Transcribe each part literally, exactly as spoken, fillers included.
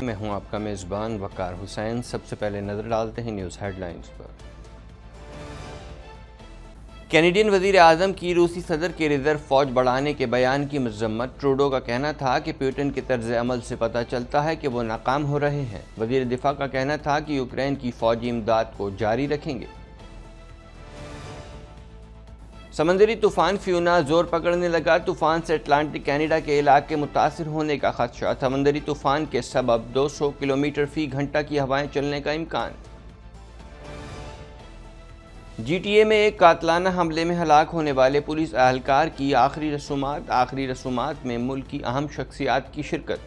मैं हूं आपका मेज़बान वकार हुसैन। सबसे पहले नज़र डालते हैं न्यूज़ हेडलाइंस पर। कैनेडियन वज़ीर आज़म की रूसी सदर के रिजर्व फौज बढ़ाने के बयान की मजम्मत। ट्रूडो का कहना था कि पुतिन के तर्ज अमल से पता चलता है कि वो नाकाम हो रहे हैं। वज़ीर दिफा का कहना था कि यूक्रेन की फौजी इमदाद को जारी रखेंगे। समंदरी तूफान फियोना जोर पकड़ने लगा। तूफान से अटलांटिक कनाडा के इलाके मुतासिर होने का खदशा। समंदरी तूफान के सबब दो सौ किलोमीटर फी घंटा की हवाएं चलने का इम्कान। जीटीए में एक कातलाना हमले में हलाक होने वाले पुलिस एहलकार की आखिरी रसूमात। आखिरी रसूमात में मुल्क की अहम शख्सियात की शिरकत।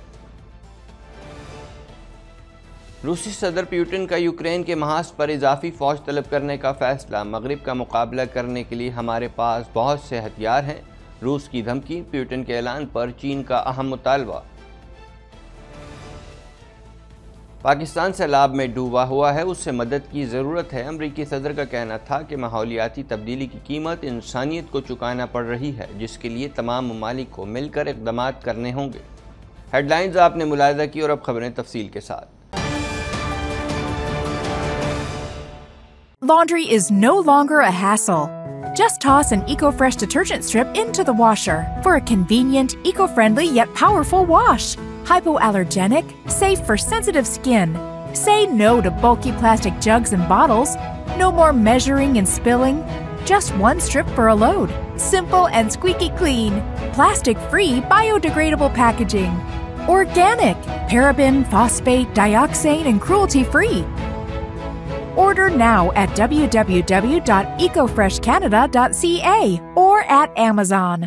रूसी सदर पुतिन का यूक्रेन के महाज पर इजाफी फौज तलब करने का फैसला। मगरिब का मुकाबला करने के लिए हमारे पास बहुत से हथियार हैं। रूस की धमकी। पुतिन के ऐलान पर चीन का अहम मुतालबा। पाकिस्तान सैलाब में डूबा हुआ है, उससे मदद की ज़रूरत है। अमरीकी सदर का कहना था कि माहौलियाती तब्दीली की कीमत इंसानियत को चुकाना पड़ रही है, जिसके लिए तमाम ममालिक को मिलकर इक़दाम करने होंगे। हेडलाइंस आपने मुलाहिज़ा की और अब खबरें तफसील के साथ। Laundry is no longer a hassle. Just toss an EcoFresh detergent strip into the washer for a convenient, eco-friendly yet powerful wash. Hypoallergenic, safe for sensitive skin. Say no to bulky plastic jugs and bottles. No more measuring and spilling. Just one strip for a load. Simple and squeaky clean. Plastic-free, biodegradable packaging. Organic, paraben, phosphate, dioxane, and cruelty-free. Order now at w w w dot eco fresh canada dot c a or at Amazon.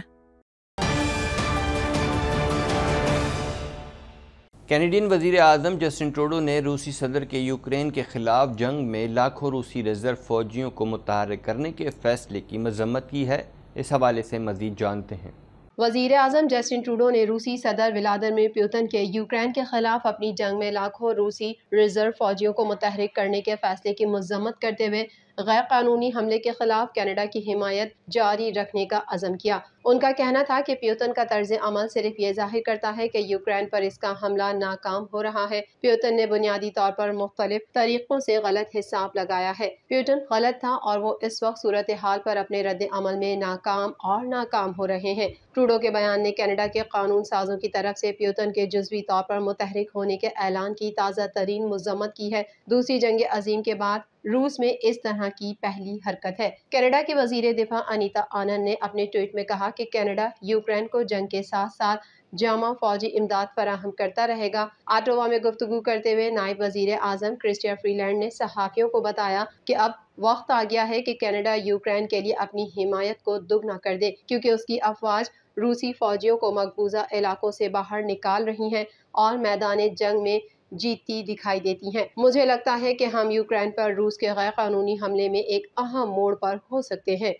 Canadian वज़ीर आज़म Justin Trudeau ने रूसी सदर के Ukraine के खिलाफ जंग में लाखों रूसी रिजर्व फौजियों को मुतहर्रिक करने के फैसले की मजम्मत की है। इस हवाले से मज़ीद जानते हैं। वज़ीर आज़म जस्टिन ट्रूडो ने रूसी सदर व्लादिमीर पुतिन के यूक्रेन के खिलाफ अपनी जंग में लाखों रूसी रिजर्व फौजियों को मुतहर्रिक करने के फैसले की मजम्मत करते हुए गैर कानूनी हमले के खिलाफ कनाडा की हिमायत जारी रखने का अज़म किया। उनका कहना था कि पुतिन का तर्ज अमल सिर्फ ये जाहिर करता है कि यूक्रेन पर इसका हमला नाकाम हो रहा है। पुतिन ने बुनियादी तौर पर मुख्तलिफ तरीकों से गलत हिसाब लगाया है। पुतिन गलत था और वो इस वक्त सूरत हाल पर अपने रद्द अमल में नाकाम और नाकाम हो रहे हैं। ट्रूडो के बयान ने कनाडा के कानून साजों की तरफ से पुतिन के जुज़वी तौर पर मुतहरिक होने के ऐलान की ताज़ा तरीन मजम्मत की है। दूसरी जंग अजीम के बाद रूस में इस तरह की पहली हरकत है। कनाडा के वजीर दिफा अनीता आनंद ने अपने ट्वीट में कहा कि कनाडा यूक्रेन को जंग के साथ साथ जामा फौजी इमदाद फराहम करता रहेगा। ऑटोवा में गुफ्तगू करते हुए नायब वजीर आजम क्रिस्टिया फ्रीलैंड ने सहाफियों को बताया कि अब वक्त आ गया है कि कनाडा यूक्रेन के लिए अपनी हिमायत को दुगना कर दे, क्योंकि उसकी अफवाज रूसी फौजियों को मकबूजा इलाकों से बाहर निकाल रही हैं और मैदान जंग में जीतती दिखाई देती हैं। मुझे लगता है कि हम यूक्रेन पर रूस के गैर कानूनी हमले में एक अहम मोड़ पर हो सकते हैं।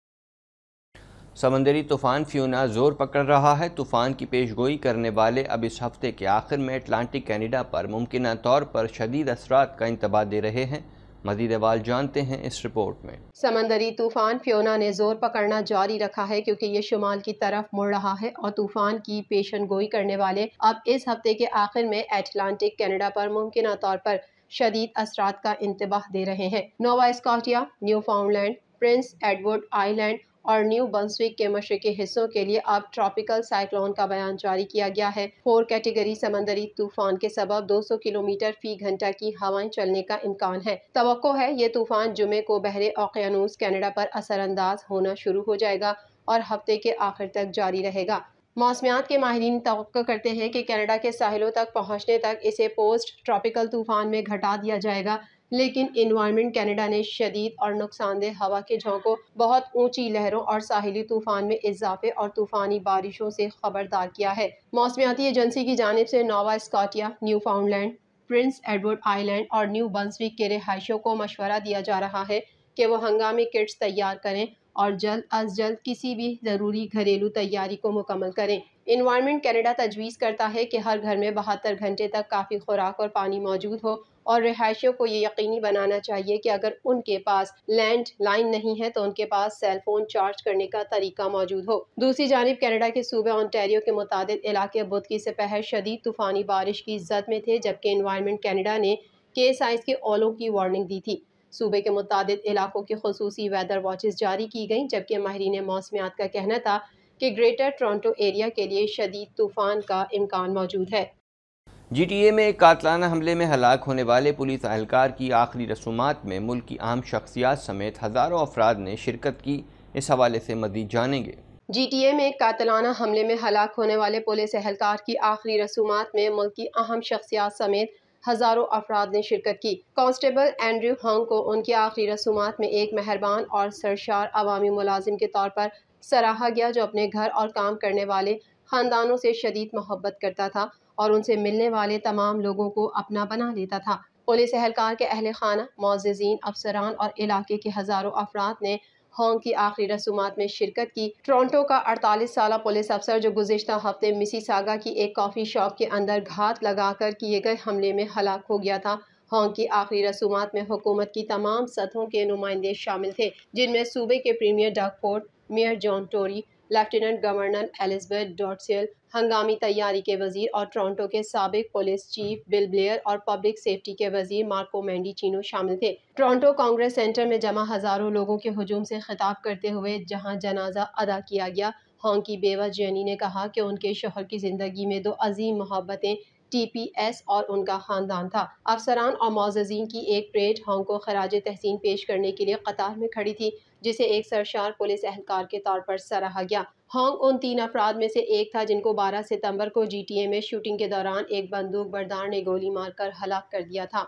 समंदरी तूफान फियोना जोर पकड़ रहा है। तूफान की पेशगोई करने वाले अब इस हफ्ते के आखिर में अटलांटिक कनाडा पर मुमकिन तौर पर शदीद असरात का इंतबाह दे रहे हैं। मज़ीद अहवाल जानते हैं इस रिपोर्ट में। समंदरी तूफान फियोना ने जोर पकड़ना जारी रखा है, क्योंकि ये शुमाल की तरफ मुड़ रहा है और तूफान की पेशन गोई करने वाले अब इस हफ्ते के आखिर में अटलांटिक कनाडा पर मुमकिन तौर पर शदीद असरात का इंतबाह दे रहे हैं। Nova Scotia, Newfoundland, Prince Edward Island और न्यू बंसविक के मशरकी हिस्सों के लिए अब ट्रॉपिकल साइक्लोन का बयान जारी किया गया है। फोर कैटेगरी समंदरी तूफान के सबब दो सौ किलोमीटर फी घंटा की हवाएं चलने का इम्कान है। तवक्को है ये तूफान जुमे को बहरे ओकियानूस कनाडा पर असरअंदाज होना शुरू हो जाएगा और हफ्ते के आखिर तक जारी रहेगा। मौसमियात के माहिरीन तवक्को करते हैं कि कनाडा के साहिलों तक पहुंचने तक इसे पोस्ट ट्रॉपिकल तूफान में घटा दिया जाएगा, लेकिन इन्वायरमेंट कनाडा ने शदीद और नुकसानदेह हवा के झोंकों, बहुत ऊंची लहरों और साहिली तूफान में इजाफे और तूफानी बारिशों से खबरदार किया है। मौसमियाती एजेंसी की जानिब से Nova Scotia, Newfoundland, Prince Edward Island और न्यू बंसविक के रिहायशियों को मशवरा दिया जा रहा है कि वो हंगामी किट्स तैयार करें और जल्द अज जल्द किसी भी ज़रूरी घरेलू तैयारी को मुकम्मल करें। इन्वायरमेंट कनाडा तजवीज़ करता है कि हर घर में बहत्तर घंटे तक काफ़ी खुराक और पानी मौजूद हो और रिहायशियों को ये यकीनी बनाना चाहिए कि अगर उनके पास लैंड लाइन नहीं है तो उनके पास सेल फोन चार्ज करने का तरीका मौजूद हो। दूसरी जानिब कनाडा के सूबे ओंटारियो के मुताबिक इलाके बुध की दोपहर शदीद तूफानी बारिश की जद में थे, जबकि एनवायरनमेंट कनाडा ने के साइज के ओलों की वार्निंग दी थी। सूबे के मुताबिक इलाकों की खुसूसी वेदर वॉचेस जारी की गई, जबकि माहिरीन मौसमियात का कहना था कि ग्रेटर टोरंटो एरिया के लिए शदीद तूफान का इम्कान मौजूद है। जी टी ए में एक कातलाना हमले में हलाक होने वाले पुलिस अहलकार की आखिरी रसूमात में मुल्क की अहम शख्सियात समेत हज़ारों अफराद ने शिरकत की। इस हवाले से मज़ीद जानेंगे। जी टी ए में एक कातलाना हमले में हलाक होने वाले पुलिस अहलकार की आखिरी रसूमात में मुल्क की अहम शख्सियात समेत हज़ारों अफराद ने शिरकत की। कांस्टेबल एंड्रयू हॉन्ग को उनकी आखिरी रसूमात में एक मेहरबान और सरशार अवामी मुलाजिम के तौर पर सराहा गया, जो अपने घर और काम करने वाले ख़ानदानों से शदीद मोहब्बत करता था और उनसे मिलने वाले तमाम लोगों को अपना बना लेता था। पुलिस अहलकार के अहले खाना, मुअज़्ज़िज़ीन, अफसरान और इलाके के हज़ारों अफराद ने हॉन्ग की आखिरी रसूमात में शिरकत की। टोरंटो का अड़तालीस साला पुलिस अफसर जो गुज़िश्ता हफ्ते मिसिसागा की एक कॉफ़ी शॉप के अंदर घात लगाकर किए गए हमले में हलाक हो गया था। हॉन्ग की आखिरी रसूमात में हुकूमत की तमाम सतहों के नुमाइंदे शामिल थे, जिनमें सूबे के premier Doug Ford, mayor John Tory, lieutenant governor Elizabeth Dowdeswell, हंगामी तैयारी के वजीर और टोरंटो के साबिक पुलिस चीफ बिल ब्लेयर और पब्लिक सेफ्टी के वजीर मार्को मेंडिचिनो शामिल थे। टोरंटो कांग्रेस सेंटर में जमा हजारों लोगों के हुजूम से खिताब करते हुए जहां जनाजा अदा किया गया, हॉन्ग की बेवा जेनी ने कहा कि उनके शोहर की जिंदगी में दो अजीम मोहब्बतें टी पी एस और उनका खानदान था। अफसरान और मुअज़्ज़िज़ीन की एक परेड हॉन्ग को खराज तहसीन पेश करने के लिए कतार में खड़ी थी, जिसे एक सरशार पुलिस अहलकार के तौर पर सराहा गया। हॉन्ग उन तीन अफराद में से एक था जिनको बारह सितंबर को जी टी ए में शूटिंग के दौरान एक बंदूक बरदार ने गोली मारकर हलाक कर दिया था।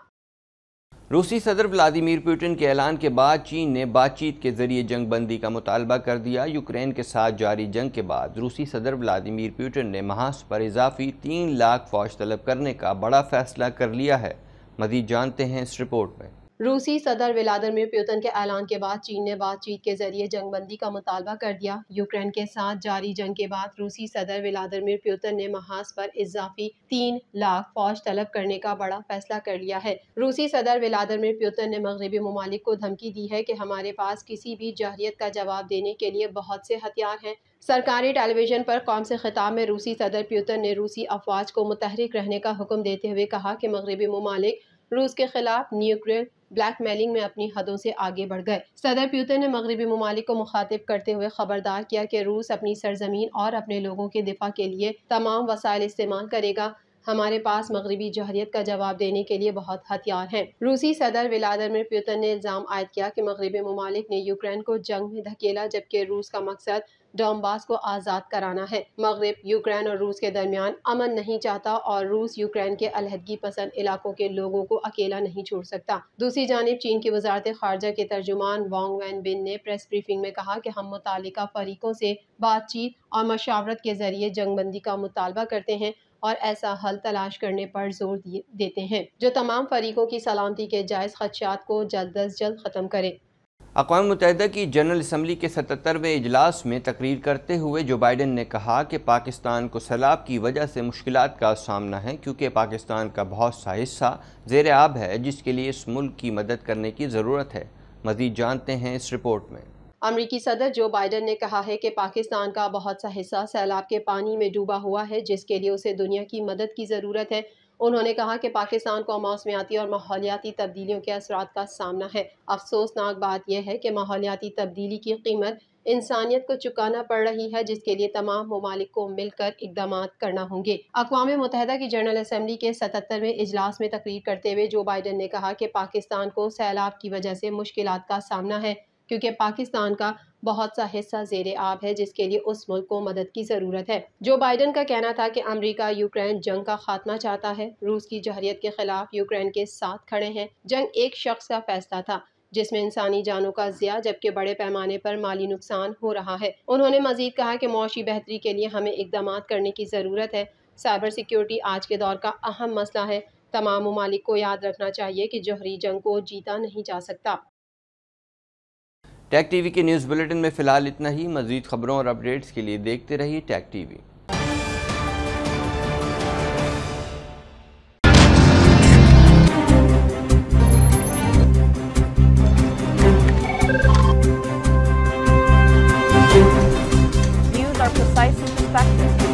रूसी सदर व्लादिमीर पुतिन के ऐलान के बाद चीन ने बातचीत के जरिए जंग बंदी का मुतालबा कर दिया। यूक्रेन के साथ जारी जंग के बाद रूसी सदर व्लादिमीर पुतिन ने महास पर इजाफी तीन लाख फौज तलब करने का बड़ा फैसला कर लिया है। मज़ीद जानते हैं इस रिपोर्ट में। रूसी सदर व्लादिमीर पुतिन के ऐलान के बाद चीन ने बातचीत के जरिए जंगबंदी का मुतालबा कर दिया। यूक्रेन के साथ जारी जंग के बाद रूसी सदर व्लादिमीर पुतिन ने महास पर इजाफी तीन लाख फौज तलब करने का बड़ा फैसला कर लिया है। रूसी सदर व्लादिमीर पुतिन ने मगरबी ममालिक को धमकी दी है कि हमारे पास किसी भी जहरियत का जवाब देने के लिए बहुत से हथियार हैं। सरकारी टेलीविजन पर कौम से खिताब में रूसी सदर पुतिन ने रूसी अफवाज को मुतहरिक रहने का हुक्म देते हुए कहा कि मगरबी ममालिक रूस के खिलाफ न्यूक्लियर ब्लैकमेलिंग में अपनी हदों से आगे बढ़ गए। सदर पुतिन ने मगरबी ममालिक को मुखातिब करते हुए खबरदार किया कि रूस अपनी सरजमीन और अपने लोगों के दिफा के लिए तमाम वसाइल इस्तेमाल करेगा। हमारे पास मगरबी जहरियत का जवाब देने के लिए बहुत हथियार हैं। रूसी सदर व्लादिमीर पुतिन ने इल्जाम आयद किया कि मगरबी ममालिक ने यूक्रेन को जंग में धकेला, जबकि रूस का मकसद डोनबास को आज़ाद कराना है। मगरब यूक्रेन और रूस के दरमियान अमन नहीं चाहता और रूस यूक्रेन के अलहदगी पसंद इलाकों के लोगों को अकेला नहीं छोड़ सकता। दूसरी जानिब चीन की वजारत खारजा के तर्जुमान वांग वेनबिन ने प्रेस ब्रीफिंग में कहा कि हम मुतालिका फरीकों से बातचीत और मशावरत के जरिए जंगबंदी का मुतालबा करते हैं और ऐसा हल तलाश करने पर जोर देते हैं जो तमाम फरीकों की सलामती के जायज़ खदशात को जल्द अज जल्द ख़त्म करे। अक़वाम मुत्तहिदा की जनरल असम्बली के सतहत्तरवें इजलास में तकरीर करते हुए जो बाइडन ने कहा कि पाकिस्तान को सैलाब की वजह से मुश्किलात का सामना है, क्योंकि पाकिस्तान का बहुत सा हिस्सा ज़ेर आब है, जिसके लिए इस मुल्क की मदद करने की ज़रूरत है। मज़ीद जानते हैं इस रिपोर्ट में। अमरीकी सदर जो बाइडन ने कहा है कि पाकिस्तान का बहुत सा हिस्सा सैलाब के पानी में डूबा हुआ है, जिसके लिए उसे दुनिया की मदद की ज़रूरत है। उन्होंने कहा कि पाकिस्तान को मौसमियाती और माहौलियाती तब्दीलियों के असरात का सामना है। अफसोसनाक बात यह है कि माहौलियाती तब्दीली की कीमत इंसानियत को चुकाना पड़ रही है, जिसके लिए तमाम ममालिक को मिलकर इक़दाम करना होंगे। अक़वाम मुत्तहिदा की जनरल असम्बली के सतहत्तरवें इजलास में तकरीर करते हुए जो बाइडन ने कहा कि पाकिस्तान को सैलाब की वजह से मुश्किलात का सामना है, क्योंकि पाकिस्तान का बहुत सा हिस्सा ज़ेरे आब है, जिसके लिए उस मुल्क को मदद की ज़रूरत है। जो बाइडन का कहना था कि अमेरिका यूक्रेन जंग का खात्मा चाहता है, रूस की जहरियत के खिलाफ यूक्रेन के साथ खड़े हैं। जंग एक शख्स का फैसला था जिसमें इंसानी जानों का ज़िया जबकि बड़े पैमाने पर माली नुकसान हो रहा है। उन्होंने मजीद कहा कि मौशी बेहतरी के लिए हमें इक़दाम करने की ज़रूरत है। साइबर सिक्योरिटी आज के दौर का अहम मसला है। तमाम ममालिक को याद रखना चाहिए कि जौहरी जंग को जीता नहीं जा सकता। टैग टीवी के न्यूज़ बुलेटिन में फ़िलहाल इतना ही। मज़ीद खबरों और अपडेट्स के लिए देखते रहिए टैग टीवी। effective.